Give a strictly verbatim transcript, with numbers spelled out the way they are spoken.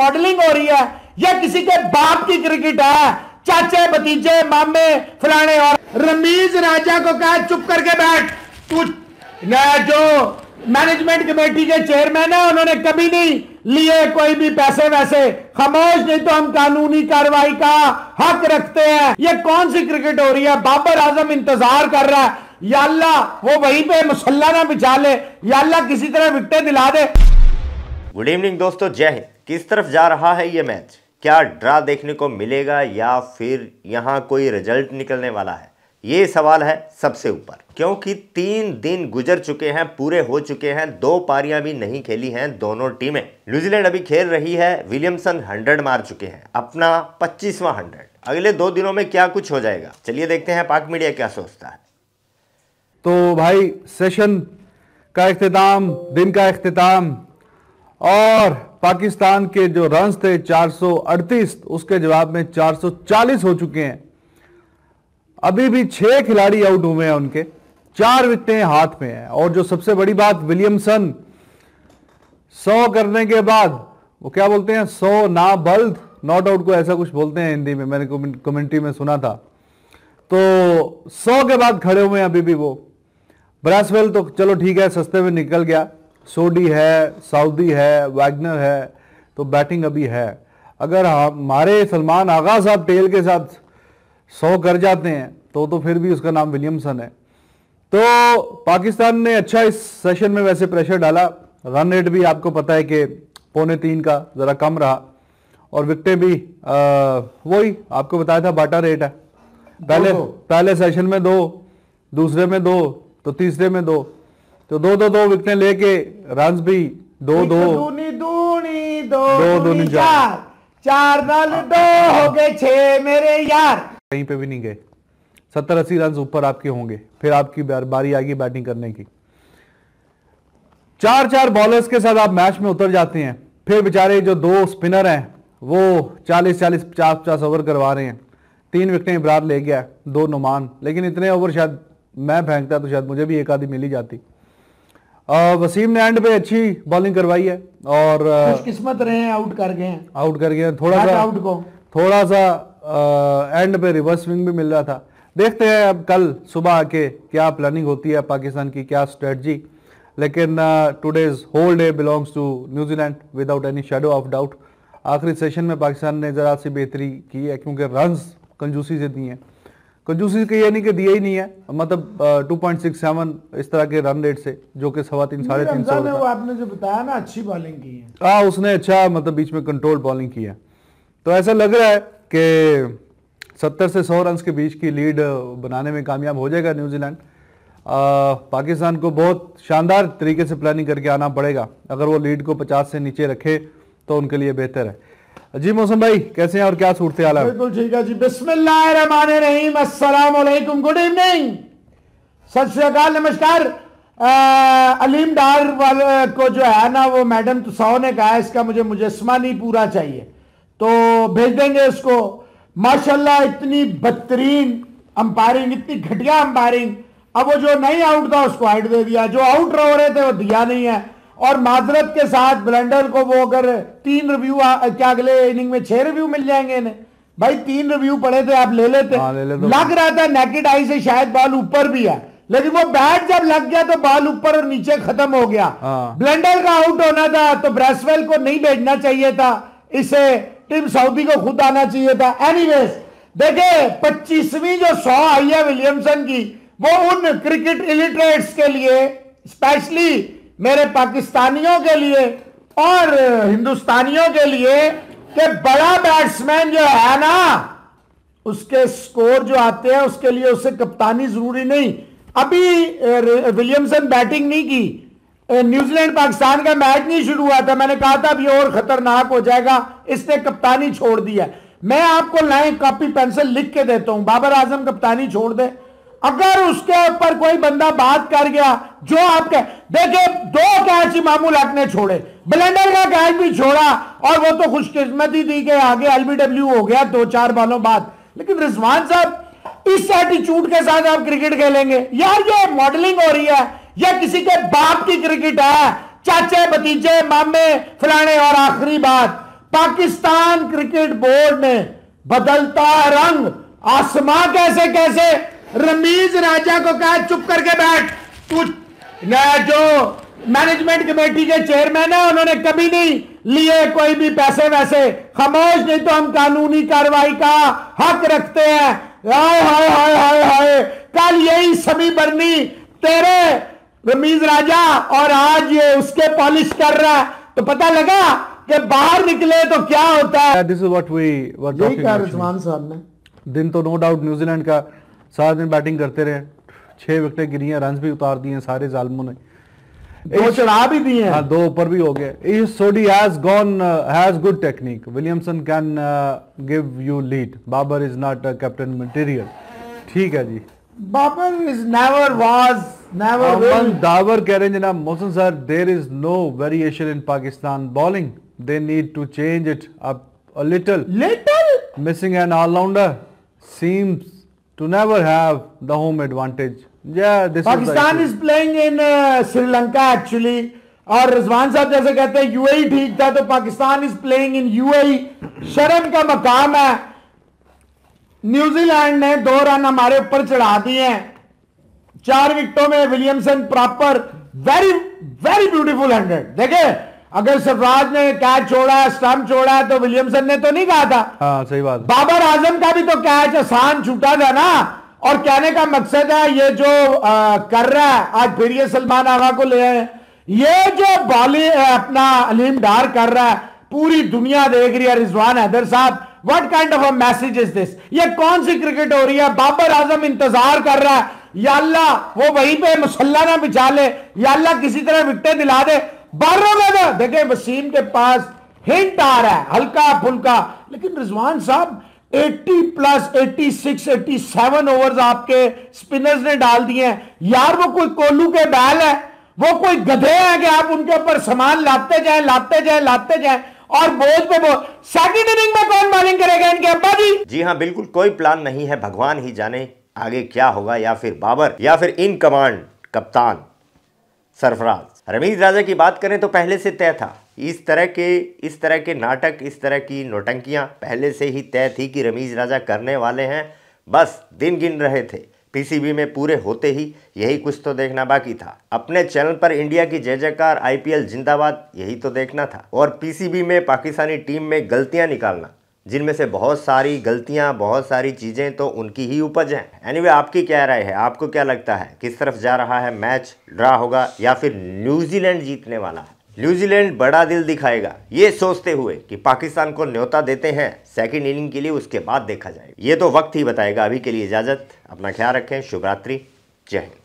Modelling हो रही है या किसी के बाप की क्रिकेट है? चाचे, भतीजे, मामे, फलाने। और रमीज राजा को कहा चुप करके बैठ। तू जो मैनेजमेंट कमेटी के चेयरमैन है उन्होंने कभी नहीं लिए कोई भी पैसे वैसे। खामोश, नहीं तो हम कानूनी कार्रवाई का हक रखते हैं। ये कौन सी क्रिकेट हो रही है? बाबर आजम इंतजार कर रहा है, या अल्लाह वो वहीं पे मुसल्ला ना बिछा ले, या अल्लाह किसी तरह विकेटें दिला दे। गुड इवनिंग दोस्तों, जय हिंद। किस तरफ जा रहा है ये मैच? क्या ड्रा देखने को मिलेगा या फिर यहाँ कोई रिजल्ट निकलने वाला है? ये सवाल है सबसे ऊपर, क्योंकि तीन दिन गुजर चुके हैं, पूरे हो चुके हैं, दो पारियां भी नहीं खेली हैं दोनों टीमें। न्यूजीलैंड अभी खेल रही है, विलियमसन हंड्रेड मार चुके हैं, अपना पच्चीसवां हंड्रेड। अगले दो दिनों में क्या कुछ हो जाएगा, चलिए देखते हैं पाक मीडिया क्या सोचता है। तो भाई सेशन का इख्तिताम, दिन का इख्तिताम, और पाकिस्तान के जो रन्स थे चार सौ अड़तीस, उसके जवाब में चार सौ चालीस हो चुके हैं। अभी भी छह खिलाड़ी आउट हुए हैं, उनके चार विकेटें हाथ में हैं। और जो सबसे बड़ी बात, विलियमसन सौ करने के बाद वो क्या बोलते हैं, सौ ना बल्द नॉट आउट को ऐसा कुछ बोलते हैं हिंदी में, मैंने कमेंट्री में सुना था। तो सौ के बाद खड़े हुए हैं अभी भी वो। ब्रैसवेल तो चलो ठीक है, सस्ते में निकल गया। सोडी है, सऊदी है, वैगनर है, तो बैटिंग अभी है। अगर हमारे सलमान आगा साहब टेल के साथ सौ कर जाते हैं तो तो फिर भी उसका नाम विलियमसन है। तो पाकिस्तान ने अच्छा इस सेशन में वैसे प्रेशर डाला। रन रेट भी आपको पता है कि पौने तीन का ज़रा कम रहा, और विकेटें भी आ, वही आपको बताया था बाटा रेट है। पहले दो दो। पहले सेशन में दो, दूसरे में दो, तो तीसरे में दो, तो दो दो दो विकेटें लेके रन्स भी दो दो दूनी दूनी दो दो दूनी चार, चार नाल दो हो गए छह मेरे यार। कहीं पे भी नहीं गए। सत्तर अस्सी रन ऊपर आपके होंगे, फिर आपकी बारी आएगी बैटिंग करने की। चार चार बॉलर्स के साथ आप मैच में उतर जाते हैं। फिर बेचारे जो दो स्पिनर हैं वो चालीस चालीस पचास पचास ओवर करवा रहे हैं। तीन विकेटें इब्रार ले गया, दो नुमान, लेकिन इतने ओवर शायद मैं फेंकता तो शायद मुझे भी एक आधी मिल ही जाती। आ, वसीम ने एंड पे अच्छी बॉलिंग करवाई है, और खुशकिस्मत रहे हैं, आउट कर गए हैं आउट कर गए थोड़ा सा आउट को थोड़ा सा आ, एंड पे रिवर्स स्विंग भी मिल रहा था। देखते हैं अब कल सुबह आके क्या प्लानिंग होती है पाकिस्तान की, क्या स्ट्रेटजी। लेकिन today's whole day belongs to New Zealand without any shadow of doubt. आखिरी सेशन में पाकिस्तान ने ज़रा सी बेहतरी की है, क्योंकि रन्स कंजूसी से दिए हैं। कंजूसी के ये नहीं कि दिए ही नहीं है, मतलब टू पॉइंट सिक्स सेवन इस तरह के रन रेट से, जो कि सवा तीन साढ़े तीन सौ। वो आपने जो बताया ना, अच्छी बॉलिंग की है। हाँ, उसने अच्छा मतलब बीच में कंट्रोल बॉलिंग की है। तो ऐसा लग रहा है कि सत्तर से सौ रन के बीच की लीड बनाने में कामयाब हो जाएगा न्यूजीलैंड। पाकिस्तान को बहुत शानदार तरीके से प्लानिंग करके आना पड़ेगा। अगर वो लीड को पचास से नीचे रखे तो उनके लिए बेहतर है। जी मौसम भाई कैसे हैं और क्या सूरत हाल है? बिल्कुल ठीक है जी। बिस्मिल्लाहिर्रहमानिर्रहीम, अस्सलाम वालेकुम, गुड इवनिंग, सत श्री अकाल, नमस्कार। अलीम डार वाले को जो है ना, वो मैडम तुसाओ ने कहा इसका मुझे मुजस्मा नहीं पूरा चाहिए, तो भेज देंगे उसको। माशाल्लाह इतनी बदतरीन अंपायरिंग, इतनी घटिया अंपायरिंग। अब वो जो नहीं आउट था उसको आउट दे दिया, जो आउट हो रहे थे वो दिया नहीं है। और माजरत के साथ ब्लेंडर को वो अगर तीन रिव्यू, क्या अगले इनिंग में छह रिव्यू मिल जाएंगे इन्हें? भाई तीन रिव्यू पड़े थे, आप ले लेते। ले ले लग रहा था नेकेड आई से शायद बॉल ऊपर भी है, लेकिन वो बैट जब लग गया तो बॉल ऊपर और नीचे खत्म हो गया। ब्लेंडर का आउट होना था तो ब्रैसवेल को नहीं भेजना चाहिए था, इसे टीम सऊदी को खुद आना चाहिए था। एनीवेज देखे, पच्चीसवीं जो सौ आई है विलियमसन की, वो उन क्रिकेट इलिटरेट्स के लिए, स्पेशली मेरे पाकिस्तानियों के लिए और हिंदुस्तानियों के लिए, कि बड़ा बैट्समैन जो है ना, उसके स्कोर जो आते हैं उसके लिए उसे कप्तानी जरूरी नहीं। अभी विलियमसन बैटिंग नहीं की, न्यूजीलैंड पाकिस्तान का मैच नहीं शुरू हुआ था, मैंने कहा था अब ये और खतरनाक हो जाएगा, इसने कप्तानी छोड़ दिया। मैं आपको लाइन कॉपी पेंसिल लिख के देता हूं, बाबर आजम कप्तानी छोड़ दे। अगर उसके ऊपर कोई बंदा बात कर गया, जो आपके देखिए, दो कैच इमामुल हक ने छोड़े, ब्लेंडर का कैच भी छोड़ा, और वो तो खुशकिस्मती थी कि आगे एलबीडब्ल्यू हो गया दो चार बॉलों बाद। लेकिन रिजवान साहब, इस एटीट्यूड के साथ आप क्रिकेट खेलेंगे यार? ये मॉडलिंग हो रही है या किसी के बाप की क्रिकेट है? चाचे, भतीजे, मामे, फलाने। और आखिरी बात, पाकिस्तान क्रिकेट बोर्ड ने बदलता रंग, आसमां कैसे कैसे, रमीज राजा को कहा चुप करके बैठ, तू जो मैनेजमेंट कमेटी के चेयरमैन है उन्होंने कभी नहीं लिए कोई भी पैसे वैसे, खामोश, नहीं तो हम कानूनी कार्रवाई का हक रखते हैं। हाय हाय हाय हाय हाय, कल यही समी बरनी तेरे रमीज राजा और आज ये उसके पॉलिश कर रहा है, तो पता लगा कि बाहर निकले तो क्या होता है। This is what we were यही कहा रिजवान साहब ने। दिन तो नो डाउट न्यूजीलैंड का सारा दिन बैटिंग करते रहे, छह विकेटें गिरी हैं, रन भी उतार दिए सारे जालिमों ने, दो चढ़ा भी दिए हैं, हाँ दो ऊपर भी हो गए। Sodhi has gone has good technique, Williamson can give you lead, Babar is not captain material. ठीक है जी, Babar is never was never will. Dawar कह रहे हैं जनाब Mohsin sir, there is no variation in Pakistan bowling, they need to change it up a little little missing an allrounder seems to never have the home advantage. Yeah, this Pakistan is playing in uh, Sri Lanka actually, और रिजवान साहब जैसे कहते हैं UAE ठीक था, तो Pakistan is playing in UAE, शर्म का मकाम है। न्यूजीलैंड ने दो रन हमारे ऊपर चढ़ा दिए हैं, चार विकेटों में Williamson proper, very very beautiful hundred. देखे, अगर सरफराज ने कैच छोड़ा है, स्टंप छोड़ा है, तो विलियमसन ने तो नहीं कहा था। हाँ सही बात। बाबर आजम का भी तो कैच आसान छूटा था ना। और कहने का मकसद है ये जो आ, कर रहा है, आज फिर ये सलमान आगा को ले आए, ये जो बॉली अपना अलीम डार कर रहा है, पूरी दुनिया देख रही है। रिजवान हैदर साहब, what kind of a message is this? ये कौन सी क्रिकेट हो रही है? बाबर आजम इंतजार कर रहा है, या अल्लाह वो वहीं पे मुसल्ला ना बिछा ले, या अल्लाह किसी तरह विकेटें दिला दे। बारह में देखे वसीम के पास हिंट आ रहा है हल्का फुल्का, लेकिन रिजवान साहब अस्सी प्लस छियासी, सत्तासी ओवर्स आपके स्पिनर्स ने डाल दिए हैं। यार वो कोई कोल्लू के बैल है, वो कोई गधे हैं कि आप उनके ऊपर सामान लाते जाएं लाते जाएं लाते जाएं और बोझ पे बोझ। सेकंड इनिंग में कौन बॉलिंग करेगा इनके अब्बा जी? जी हाँ, बिल्कुल कोई प्लान नहीं है, भगवान ही जाने आगे क्या होगा, या फिर बाबर या फिर इन कमांड कप्तान सरफराज। रमीज राजा की बात करें तो पहले से तय था, इस तरह के इस तरह के नाटक, इस तरह की नौटंकियां पहले से ही तय थी कि रमीज राजा करने वाले हैं, बस दिन गिन रहे थे। पीसीबी में पूरे होते ही यही कुछ तो देखना बाकी था। अपने चैनल पर इंडिया की जय जयकार, आईपीएल जिंदाबाद, यही तो देखना था। और पीसीबी में पाकिस्तानी टीम में गलतियां निकालना, जिनमें से बहुत सारी गलतियां, बहुत सारी चीज़ें तो उनकी ही उपज हैं। एनीवे, आपकी क्या राय है? आपको क्या लगता है किस तरफ जा रहा है मैच? ड्रा होगा या फिर न्यूजीलैंड जीतने वाला है? न्यूजीलैंड बड़ा दिल दिखाएगा, ये सोचते हुए कि पाकिस्तान को न्योता देते हैं सेकंड इनिंग के लिए, उसके बाद देखा जाएगा। ये तो वक्त ही बताएगा। अभी के लिए इजाज़त, अपना ख्याल रखें, शुभ रात्रि, जय हिंद।